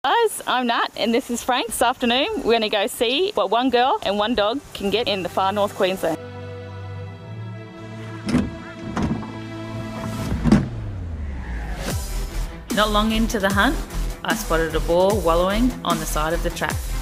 Guys, I'm Nat and this is Frank. This afternoon we're going to go see what one girl and one dog can get in the far north Queensland. Not long into the hunt, I spotted a boar wallowing on the side of the track.